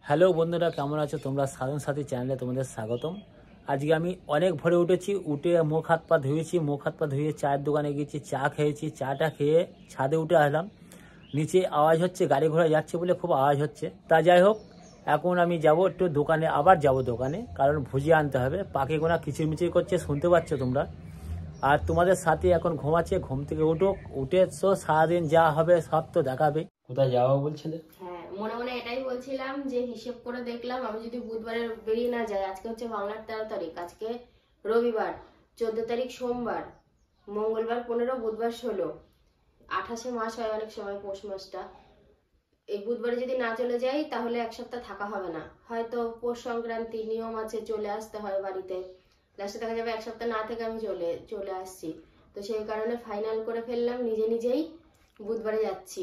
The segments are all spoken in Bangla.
হ্যালো বন্ধুরা, কেমন আছো তোমরা? সাধন সাথী চ্যানেলে তোমাদের স্বাগতম। আজকে আমি অনেক ভোরে উঠেছি, উঠে মুখ হাত পা ধুয়েছি, মুখ হাত পা ধুয়ে চায়ের দোকানে গিয়েছি, চা খেয়েছি। চাটা খেয়ে ছাদে উঠে আসলাম। নিচে আওয়াজ হচ্ছে, গাড়ি ঘোড়া যাচ্ছে বলে খুব আওয়াজ হচ্ছে। তা যাই হোক, এখন আমি যাব একটু দোকানে, আবার যাব দোকানে, কারণ ভুজিয়া আনতে হবে। পাখি গোনা কিচিরমিচির করছে, শুনতে পাচ্ছ তোমরা। আর তোমাদের সাথে এখন ঘুমাচ্ছে, ঘুম থেকে উঠে তো সারাদিন যা হবে সব তো দেখাবে। কোথায় যাওয়া বলছিলে? হ্যাঁ, মনে মনে এটাই বলছিলাম যে হিসেব করে দেখলাম আমি যদি বুধবারে বেরিয়ে না যাই, আজকে হচ্ছে বাংলার 13 তারিখ, আজকে রবিবার, 14 তারিখ সোমবার, মঙ্গলবার 15, বুধবার 16, 28 মাস হয় অনেক সময়, পৌষ মাসটা। এই বুধবারে যদি না চলে যাই তাহলে এক সপ্তাহ থাকা হবে না, হয়তো পৌষ সংক্রান্তি নিয়ম আছে, চলে আসতে হয় বাড়িতে। লাস্টে দেখা যাবে এক সপ্তাহ না থেকে আমি চলে আসছি। তো সেই কারণে ফাইনাল করে ফেললাম, নিজেই বুধবারে যাচ্ছি।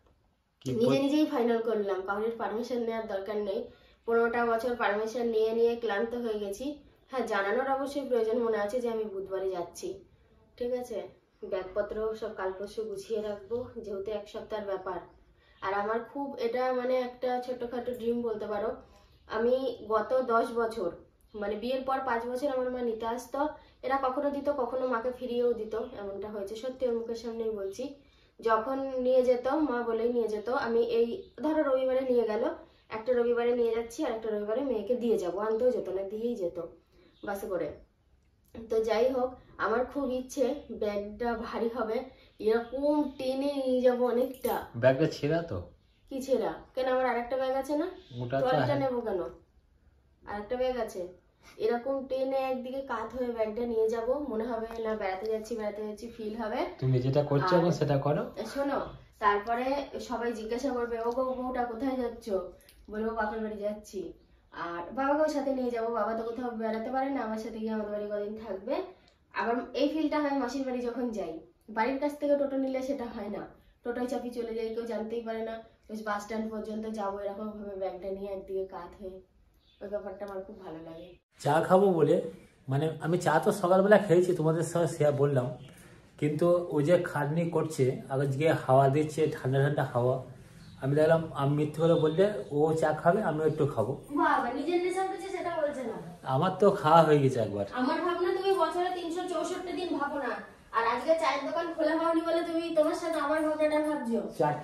নিজেই ফাইনাল করলাম, কাউরির পারমিশন নেওয়ার দরকার নেই। 15টা বছর পারমিশন নিয়ে ক্লান্ত হয়ে গেছি। হ্যাঁ, জানানোর অবশ্যই প্রয়োজন মনে আছে যে আমি বুধবারে যাচ্ছি। ঠিক আছে, ব্যাগপত্র সব কাল পরশু গুছিয়ে রাখবো, যেহেতু এক সপ্তাহের ব্যাপার। আর আমার খুব এটা মানে একটা ছোট্টখাটো ড্রিম বলতে পারো। আমি গত 10 বছর, মানে বিয়ের পর 5 বছর আমার মা নিতে আসতো। এরা কখনো দিত, কখনো মাকে ফিরিয়েও দিত, এমনটা হয়েছে, সত্যি ওর মুখের সামনেই বলছি। যখন নিয়ে যেত, মা বলেই নিয়ে যেত। আমি এই ধরো রবিবারে নিয়ে গেল, একটা রবিবারে নিয়ে যাচ্ছি আর একটা রবিবারে মেয়েকে দিয়ে যাবো, আনতেও যেত না, দিয়েই যেত বাসে করে। তো যাই হোক, আমার খুব ইচ্ছে ব্যাগটা ভারী হবে, এরকম টেনে নিয়ে যাবো অনেকটা। ব্যাগটা ছেঁড়া তো? কি ছেঁড়া কেন? আমার আরেকটা ব্যাগ আছে না, ট্রলিটা নেবো কেন? আরেকটা ব্যাগ আছে, এরকম টেনে একদিকে কাঁধ হয়ে ব্যাগটা নিয়ে যাব, মনে হবে না বেড়াতে যাচ্ছি ফিল হবে। তুমি যেটা করছো এখন সেটা করো। শোনো, তারপরে সবাই জিজ্ঞাসা করবে, ও গো বউটা কোথায় যাচ্ছ? বলবো বাপের বাড়ি যাচ্ছি। আর বাবাকেও সাথে নিয়ে যাব, বাবা তো কোথাও বেড়াতে পারে না, আমার সাথে গিয়ে আমাদের বাড়ি কদিন থাকবে। আবার এই ফিলটা হয় মাসির বাড়ি যখন যাই, বাড়ির কাছ থেকে টোটো নিলে সেটা হয় না, টোটোয় চাপি চলে যাই, কেউ জানতেই পারে না, বাস স্ট্যান্ড পর্যন্ত যাবো এরকম ভাবে ব্যাগটা নিয়ে একদিকে কাঁধ হয়ে। ওই ব্যাপারটা আমার খুব ভালো লাগে। চা খাবো বলে, মানে আমি চা তো সকালবেলা খেয়েছি, তোমাদের সঙ্গে শেয়ার বললাম, কিন্তু ওই যে খাটনি করছে, আজকে হাওয়া দিচ্ছে, ঠান্ডা ঠান্ডা হাওয়া, আমি দেখলাম আমি মিথ্যে করে বললে ও চা খাবে, আমিও একটু খাবো। বাবা নিজের নেশা করছে সেটা বলছে না, আমার তো খাওয়া হয়ে গেছে একবার। আমার ভাবনা তুমি বছরে 364 দিন ভাবো না, আর আজকে চায়ের দোকান খোলা হয়নি বলে তুমি তোমার সাথে আমার ভাবনাটা ভাবছো।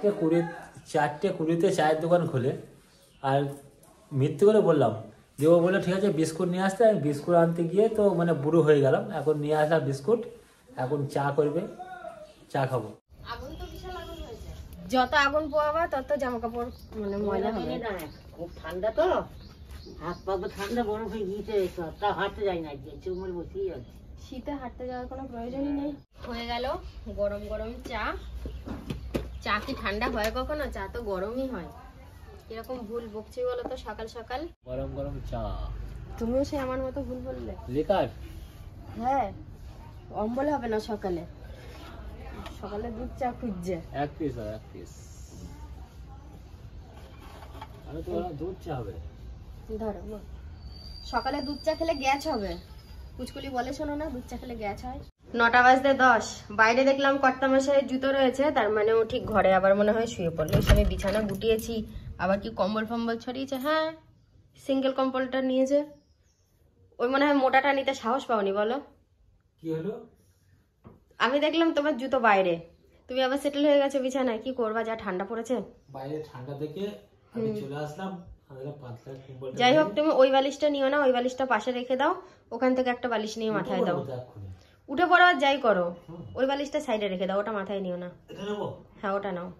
4:20 চায়ের দোকান খোলে, আর মিথ্যে করে বললাম যে ও বললো ঠিক আছে বিস্কুট নিয়ে আসতে, আমি বিস্কুট আনতে গিয়ে তো মানে বুড়ো হয়ে গেলাম, এখন নিয়ে আসলাম বিস্কুট, এখন চা করবে, চা খাবো। আগুন তো বিশাল আগুন হয়েছে, যত আগুন পোয়াবা তত জামা কাপড় মানে ময়লা হবে না। খুব ঠান্ডা তো, হাত পা তো ঠান্ডা, বরফ হয়ে গিয়েছে, তা হাঁটতে যাই না, চুমড়ে বসেই আছে। শীতে হাঁটতে যাওয়ার কোনো প্রয়োজনই নেই। হয়ে গেল গরম গরম চা। চা কি ঠান্ডা হয় কখনো? চা তো গরমই হয়। এরকম ভুল বকছি বলো তো সকাল সকাল? গরম গরম চা। তুমিও সে আমার মতো ভুল বললে। লিকার? হ্যাঁ, অম্বল হবে না সকালে, সকালে দুধ চা খুঁজছে। এক পিস আমি তো দুধ চা হবে। ধরো সকালে দুধ চা খেলে গ্যাস হবে, কুচকুলি বলে শোনো না, দুধ চা খেলে গ্যাস হয়। 9টা বাজতে 10, বাইরে দেখলাম কর্তামশাইয়ের জুতো রয়েছে, তার মানে ও ঠিক ঘরে আবার মনে হয় শুয়ে পড়লো। আমি বিছানা গুটিয়েছি, আবার কি কম্বল ফম্বল ছড়িয়েছে। হ্যাঁ, সিঙ্গেল কম্বলটা নিয়েছে। ওই মনে হয় মোটাটা নিতে সাহস পাওনি, বলো কি হলো? আমি দেখলাম তোমার জুতো বাইরে, তুমি আবার সেটেল হয়ে গেছো বিছানায়। কি করবা, যা ঠান্ডা পড়েছে। বাইরে ঠান্ডা দেখে আমি চলে আসলাম। যাই হোক, তুমি ওই বালিশটা নিও না, ওই বালিশটা পাশে রেখে দাও, ওখান থেকে একটা বালিশ নিয়ে মাথায় দাও। উঠে পড়ো আর যাই করো, ওই বালিশটা সাইডে রেখে দাও, ওটা মাথায় নিও না। হ্যাঁ, ওটা নাও।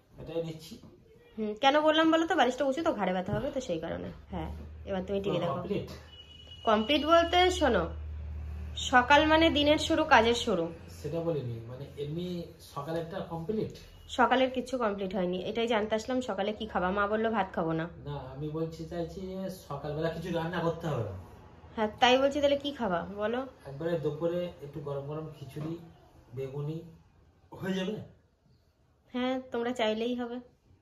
কেন বললাম বলো তো, বালিশটা উঁচু তো, ঘাড়ে ব্যথা হবে তো, সেই কারণে। হ্যাঁ, এবার তুমি টিকে দেখো। কমপ্লিট বলতে শোনো, সকাল মানে দিনের শুরু, কাজের শুরু। সেটা বলিনি, মানে এমনি সকালেরটা কমপ্লিট। সকালের কিছু কমপ্লিট হয়নি, এটাই জানতে আসলাম। সকালে কি খাবা? মা বললো ভাত খাবো না। না, আমি বলছি চাইছি সকালবেলা কিছু রান্না করতে হবে না। হ্যাঁ, তাই বলছি, তাহলে কি খাবা বলো? একবারে দুপুরে একটু গরম গরম খিচুড়ি, বেগুনি হয়ে যাবে। হ্যাঁ, তোমরা চাইলেই হবে।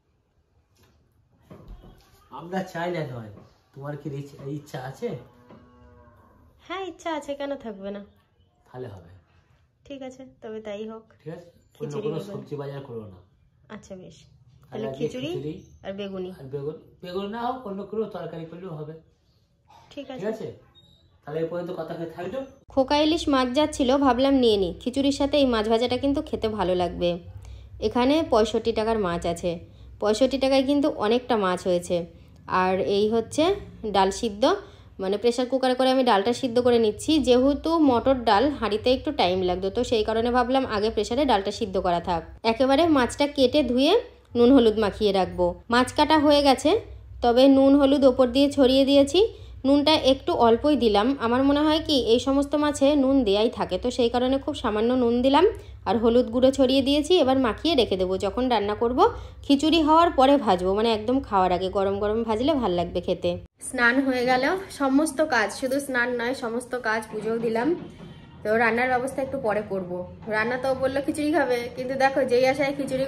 আমরা চাইলে নয়, তোমার কি ইচ্ছা আছে? হ্যাঁ, ইচ্ছা আছে, কেন থাকবে না? তাহলে হবে। ঠিক আছে, তবে তাই হোক। ঠিক আছে, কোনো সবজি বাজার করো না। আচ্ছা বেশ। তাহলে আজকে খিচুড়ি আর বেগুনি। আর বেগুন, বেগুন না হোক অন্য কোনো তরকারি করলেও হবে। ঠিক ঠিক আছে, তাহলে এই পর্যন্ত কথা হয়ে থাকলো। খোকা ইলিশ মাছ যাচ্ছিল, ভাবলাম নিয়ে নিই, খিচুড়ির সাথে এই মাছ ভাজাটা কিন্তু খেতে ভালো লাগবে। এখানে 65 টাকার মাছ আছে, 65 টাকায় কিন্তু অনেকটা মাছ হয়েছে। আর এই হচ্ছে ডাল সিদ্ধ, মানে প্রেসার কুকারে করে আমি ডালটা সিদ্ধ করে নিচ্ছি, যেহেতু মটর ডাল হাঁড়িতে একটু টাইম লাগতো, তো সেই কারণে ভাবলাম আগে প্রেসারে ডালটা সিদ্ধ করা থাক। একেবারে মাছটা কেটে ধুয়ে নুন হলুদ মাখিয়ে রাখবো। মাছ কাটা হয়ে গেছে, তবে নুন হলুদ ওপর দিয়ে ছড়িয়ে দিয়েছি। নুনটা একটু অল্পই দিলাম, আমার মনে হয় কি এই সমস্ত মাছে নুন দেয়াই থাকে, তো সেই কারণে খুব সামান্য নুন দিলাম আর হলুদ গুঁড়ো ছড়িয়ে দিয়েছি। এবার মাখিয়ে রেখে দেবো, যখন রান্না করব খিচুড়ি হওয়ার পরে ভাজবো, মানে একদম খাওয়ার আগে গরম গরম ভাজলে ভাল লাগবে খেতে। স্নান হয়ে গেল, সমস্ত কাজ, শুধু স্নান নয় সমস্ত কাজ, পুজোও দিলাম। তো রান্নার ব্যবস্থা একটু পরে করব। রান্না তো বললো খিচুড়ি খাবে, কিন্তু দেখো যেই আশায় খিচুড়ি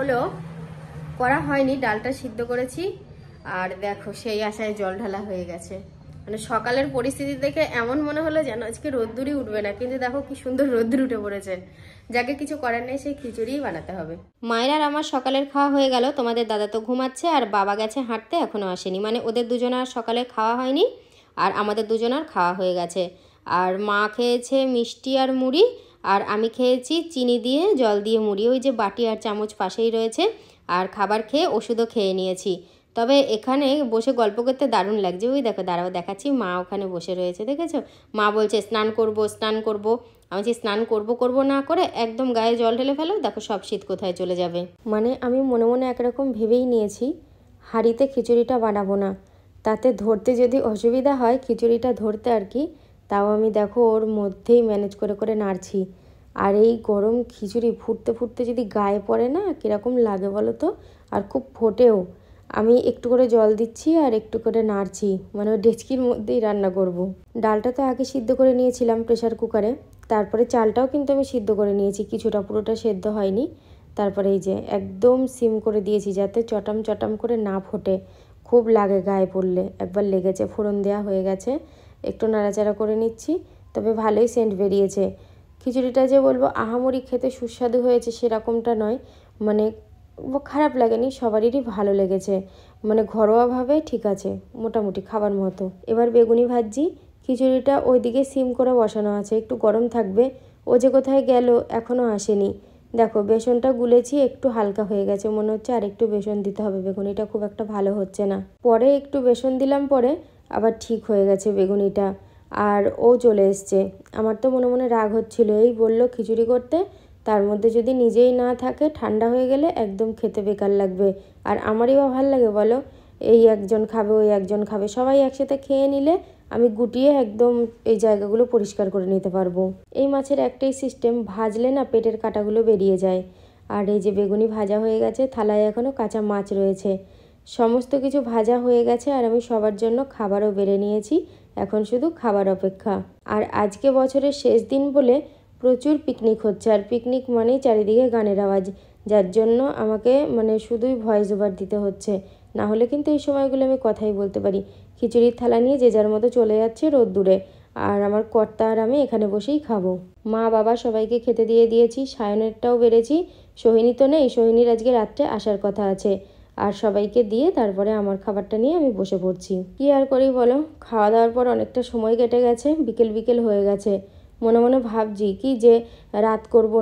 করা হয়নি, ডালটা সিদ্ধ করেছি আর দেখো সেই আশায় জল ঢালা হয়ে গেছে। মানে সকালের পরিস্থিতি দেখে এমন মনে হলো যেন আজকে রোদ্দুরই উঠবে না, কিন্তু দেখো কি সুন্দর রোদ্দুর উঠে পড়েছে। যাকে কিছু করার নেই, সেই খিচুড়িই বানাতে হবে। মায়ের আর আমার সকালের খাওয়া হয়ে গেল, তোমাদের দাদা তো ঘুমাচ্ছে আর বাবা গেছে হাঁটতে, এখনো আসেনি, মানে ওদের দুজনের সকালে খাওয়া হয়নি আর আমাদের দুজনের খাওয়া হয়ে গেছে। আর মা খেয়েছে মিষ্টি আর মুড়ি, আর আমি খেয়েছি চিনি দিয়ে জল দিয়ে মুড়ি, ওই যে বাটি আর চামচ পাশেই রয়েছে। আর খাবার খেয়ে ওষুধও খেয়ে নিয়েছি। তবে এখানে বসে গল্প করতে দারুণ লাগছে, ওই দেখো দাঁড়াও দেখাচ্ছি, মা ওখানে বসে রয়েছে দেখেছো। মা বলছে স্নান করব স্নান করব, আমি যে স্নান করব না করে একদম গায়ে জল ঢেলে ফেলো, দেখো সব শীত কোথায় চলে যাবে। মানে আমি মনে মনে একরকম ভেবেই নিয়েছি হাঁড়িতে খিচুড়িটা বানাবো না, তাতে ধরতে যদি অসুবিধা হয় খিচুড়িটা ধরতে আর কি, তাও আমি দেখো ওর মধ্যেই ম্যানেজ করে করে নাড়ছি। আর এই গরম খিচুড়ি ফুটতে ফুটতে যদি গায়ে পড়ে না কীরকম লাগে বলো তো, আর খুব ফোটেও। আমি একটু করে জল দিচ্ছি আর একটু করে নাড়ছি, মানে ওই ডেচকির মধ্যেই রান্না করব। ডালটা তো আগে সিদ্ধ করে নিয়েছিলাম প্রেসার কুকারে, তারপরে চালটাও কিন্তু আমি সিদ্ধ করে নিয়েছি, কিছুটা, পুরোটা সেদ্ধ হয়নি। তারপরে এই যে একদম সিম করে দিয়েছি যাতে চটাম চটাম করে না ফোটে, খুব লাগে গায়ে পড়লে। একবার লেগেছে, ফোড়ন দেওয়া হয়ে গেছে, একটু নাড়াচাড়া করে নিচ্ছি, তবে ভালোই সেন্ট বেরিয়েছে। খিচুড়িটা যে বলবো আহামরি খেতে সুস্বাদু হয়েছে সেরকমটা নয়, মানে খারাপ লাগেনি, সবারই ভালো লেগেছে, মানে ঘরোয়াভাবে ঠিক আছে, মোটামুটি খাবার মতো। এবার বেগুনি ভাজি, খিচুড়িটা ওইদিকে সিম করে বসানো আছে, একটু গরম থাকবে। ও যে কোথায় গেল এখনও আসেনি। দেখো বেসনটা গুলেছি, একটু হালকা হয়ে গেছে, মনে হচ্ছে আর একটু বেসন দিতে হবে, বেগুনিটা খুব একটা ভালো হচ্ছে না। পরে একটু বেসন দিলাম, পরে আবার ঠিক হয়ে গেছে বেগুনিটা। আর ও চলে এসছে, আমার তো মনে মনে রাগ হচ্ছিল, এই বললো খিচুড়ি করতে, তার মধ্যে যদি নিজেই না থাকে ঠান্ডা হয়ে গেলে একদম খেতে বেকার লাগবে। আর আমারই বা ভালো লাগে বলো, এই একজন খাবে ওই একজন খাবে, সবাই একসাথে খেয়ে নিলে আমি গুটিয়ে একদম এই জায়গাগুলো পরিষ্কার করে নিতে পারবো। এই মাছের একটাই সিস্টেম, ভাজলে না পেটের কাঁটাগুলো বেরিয়ে যায়। আর এই যে বেগুনি ভাজা হয়ে গেছে, থালায় এখনও কাঁচা মাছ রয়েছে, সমস্ত কিছু ভাজা হয়ে গেছে। আর আমি সবার জন্য খাবারও বেড়ে নিয়েছি, এখন শুধু খাবার অপেক্ষা। আর আজকে বছরের শেষ দিন বলে প্রচুর পিকনিক হচ্ছে, আর পিকনিক মানেই চারিদিকে গানের আওয়াজ, যার জন্য আমাকে মানে শুধুই ভয়েস ওভার দিতে হচ্ছে, না হলে কিন্তু এই সময়গুলো আমি কথাই বলতে পারি। খিচুড়ির থালা নিয়ে যে যার মতো চলে যাচ্ছে রোদ্দুরে, আর আমার কর্তা আর আমি এখানে বসেই খাবো। মা বাবা সবাইকে খেতে দিয়ে দিয়েছি, সায়নেরটাও বেড়েছি, সোহিনী তো নেই, সোহিনীর আজকে রাত্রে আসার কথা আছে। আর সবাইকে দিয়ে তারপরে আমার খাবারটা নিয়ে আমি বসে পড়ছি। কি আর করি বলো, খাওয়া দাওয়ার পর অনেকটা সময় কেটে গেছে, বিকেল বিকেল হয়ে গেছে। মনে মনে ভাবছি কি যে রাত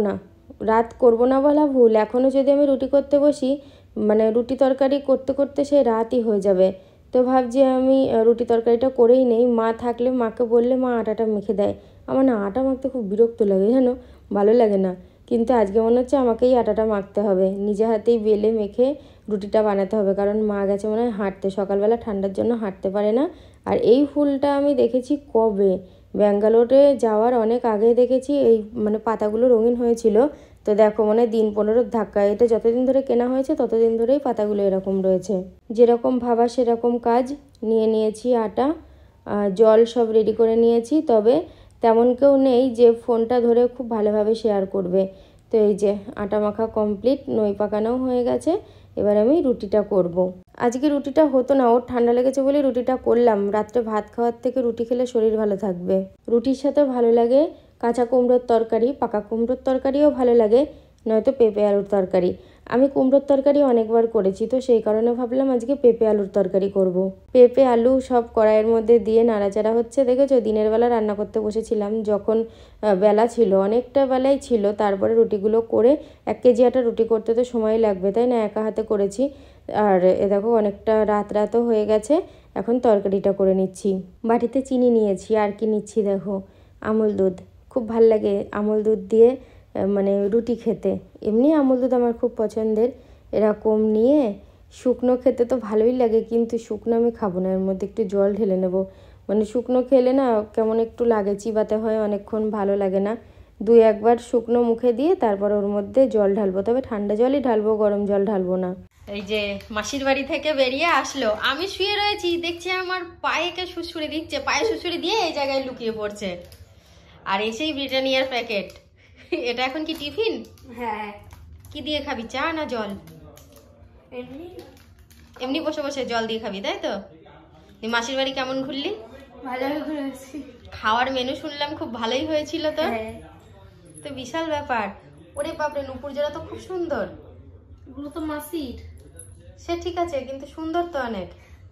করব না বলা ভুল, এখনও যদি আমি রুটি করতে বসি, মানে রুটি তরকারি করতে করতে সে রাতই হয়ে যাবে। তো ভাবছি আমি রুটি তরকারিটা করেই নেই, মা থাকলে মাকে বললে মা আটাটা মেখে দেয়। আমার না আটা মাখতে খুব বিরক্ত লাগে জানো, ভালো লাগে না, কিন্তু আজকে মনে হচ্ছে আমাকেই আটাটা মাখতে হবে, নিজে হাতেই বেলে মেখে রুটিটা বানাতে হবে, কারণ মা গেছে মনে হয় হাঁটতে, সকালবেলা ঠান্ডার জন্য হাঁটতে পারে না। আর এই ফুলটা আমি দেখেছি কবে, ব্যাঙ্গালোরে যাওয়ার অনেক আগে দেখেছি, এই মানে পাতাগুলো রঙিন হয়েছিল। তো দেখো মানে দিন 15 ধাক্কা, এটা যতদিন ধরে কেনা হয়েছে ততদিন ধরেই পাতাগুলো এরকম রয়েছে। যেরকম ভাবা সেরকম কাজ, নিয়ে নিয়েছি আটা, জল সব রেডি করে নিয়েছি, তবে তেমন কেউ নেই যে ফোনটা ধরে খুব ভালোভাবে শেয়ার করবে। তো এই যে আটা মাখা কমপ্লিট, নই পাকানোও হয়ে গেছে, এবার আমি রুটিটা করব। আজকে রুটিটা হতো না, ওর ঠান্ডা লেগেছে বলে রুটিটা করলাম, রাত্রে ভাত খাওয়ার থেকে রুটি খেলে শরীর ভালো থাকবে। রুটির সাথে ভালো লাগে কাঁচা কুমড়োর তরকারি, পাকা কুমড়োর তরকারিও ভালো লাগে, নয়তো পেঁপে আলুর তরকারি। আমি কুমড়োর তরকারি অনেকবার করেছি, তো সেই কারণে ভাবলাম আজকে পেঁপে আলুর তরকারি করব। পেঁপে আলু সব কড়াইয়ের মধ্যে দিয়ে নাড়াচাড়া হচ্ছে। দেখেছো, দিনের বেলা রান্না করতে বসেছিলাম যখন বেলা ছিল, অনেকটা বেলাই ছিল। তারপরে রুটিগুলো করে 1 কেজি আটা রুটি করতে তো সময় লাগবে, তাই না, একা হাতে করেছি। আর এ দেখো অনেকটা রাতও হয়ে গেছে। এখন তরকারিটা করে নিচ্ছি। বাটিতে চিনি নিয়েছি, আর কি নিচ্ছি দেখো, আমুল দুধ। খুব ভাল লাগে আমুল দুধ দিয়ে মানে রুটি খেতে। এমনি আমুল দুধ আমার খুব পছন্দের। এরকম নিয়ে শুকনো খেতে তো ভালোই লাগে, কিন্তু শুকনো আমি খাবো না, এর মধ্যে একটু জল ঢেলে নেব। মানে শুকনো খেলে না কেমন একটু লাগে, চিবাতে হয় অনেকক্ষণ, ভালো লাগে না। 2-1 বার শুকনো মুখে দিয়ে তারপর ওর মধ্যে জল ঢালবো, তবে ঠান্ডা জলই ঢালবো, গরম জল ঢালবো না। এই যে মাসির বাড়ি থেকে বেরিয়ে আসলো, আমি শুয়ে রয়েছি, দেখছি আমার পায়েকে সুড়সুড়ি দিচ্ছে, পায়ে সুড়সুড়ি দিয়ে এই জায়গায় লুকিয়ে পড়ছে। আর এসেই ব্রিটানিয়ার প্যাকেট। এটা এখন কি টিফিন? হ্যাঁ, কি দিয়ে খাবি, চা না জল? এমনি এমনি বসে বসে জল দিয়ে খাবি, তাই তো? তুই মাসির বাড়ি কেমন ঘুরলি? ভালোই ঘুরেছি। খাওয়ার মেনু শুনলাম খুব ভালোই হয়েছিল তো? হ্যাঁ, তো বিশাল ব্যাপার। ওরে বাপরে, নুপুর জোড়া তো খুব সুন্দর। এগুলো তো মাসির। সে ঠিক আছে, কিন্তু সুন্দর তো অনেক,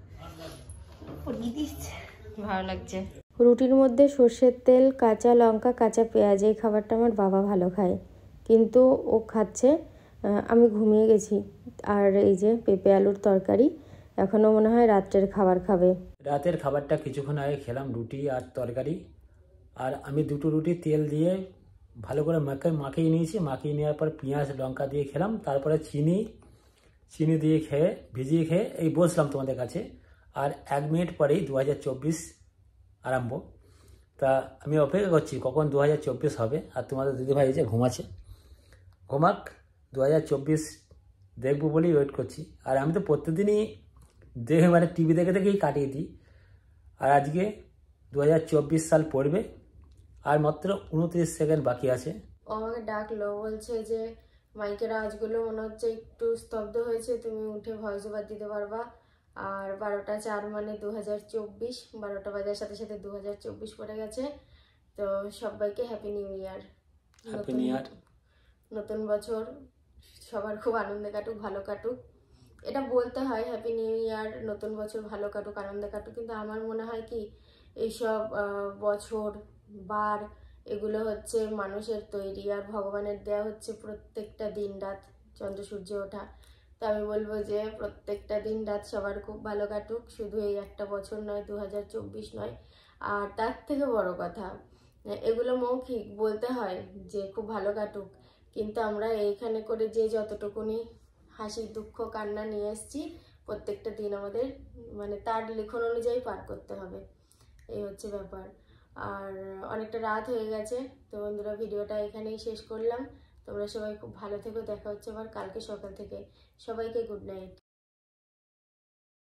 পরিয়ে দিচ্ছে। ভালো লাগছে। রুটির মধ্যে সর্ষের তেল, কাঁচা লঙ্কা, কাঁচা পেঁয়াজ, এই খাবারটা আমার বাবা ভালো খায়, কিন্তু ও খাচ্ছে, আমি ঘুমিয়ে গেছি। আর এই যে পেঁপে আলুর তরকারি, এখনও মনে হয় রাত্রের খাবার খাবে। রাতের খাবারটা কিছুক্ষণ আগে খেলাম, রুটি আর তরকারি। আর আমি 2টো রুটি তেল দিয়ে ভালো করে মাখিয়ে নিয়েছি। মাখিয়ে নেওয়ার পর পেঁয়াজ লঙ্কা দিয়ে খেলাম, তারপরে চিনি দিয়ে ভিজিয়ে খেয়ে এই বসলাম তোমাদের কাছে। আর 1 মিনিট পরেই 2024 আরম্ভ। তা আমি অপেক্ষা করছি কখন 2024 হবে। আর তোমাদের দিদিভাই যে ঘুমাক, 2024 দেখবো বলেই ওয়েট করছি। আর আমি তো প্রত্যেকদিনই মানে টিভি দেখেই কাটিয়ে দিই। আর আজকে 2024 সাল পড়বে, আর মাত্র 29 সেকেন্ড বাকি আছে। ও আমাকে ডাকলো, বলছে যে মাইকের আওয়াজগুলো মনে হচ্ছে একটু স্তব্ধ হয়েছে, তুমি উঠে ভয়েস ওভার দিতে পারবা। আর 12টা 4 মানে 2024, 12টা বাজার সাথে সাথে 2024 পড়ে গেছে। তো সবাইকে happy new year. Happy new year. নতুন বছর সবার খুব আনন্দে কাটুক, ভালো কাটুক। এটা বলতে হয় হ্যাপি নিউ ইয়ার, নতুন বছর ভালো কাটুক, আনন্দে কাটুক, কিন্তু আমার মনে হয় কি এইসব বছর বার এগুলো হচ্ছে মানুষের তৈরি, আর ভগবানের দেয়া হচ্ছে প্রত্যেকটা দিন রাত চন্দ্র সূর্য ওঠা। তো আমি বলবো যে প্রত্যেকটা দিন রাত সবার খুব ভালো কাটুক, শুধু এই একটা বছর নয়, 2024 নয়। আর তার থেকে বড় কথা, এগুলো মৌখিক বলতে হয় যে খুব ভালো কাটুক, কিন্তু আমরা এইখানে করে যে যতটুকুনি হাসি দুঃখ কান্না নিয়ে এসেছি, প্রত্যেকটা দিন আমাদের মানে তার লিখন অনুযায়ী পার করতে হবে, এই হচ্ছে ব্যাপার। আর অনেকটা রাত হয়ে গেছে, তো বন্ধুরা ভিডিওটা এখানেই শেষ করলাম। তোমরা সবাই খুব ভালো থেকো, দেখা হচ্ছে আবার কালকে সকাল থেকে। সবাইকে গুড নাইট।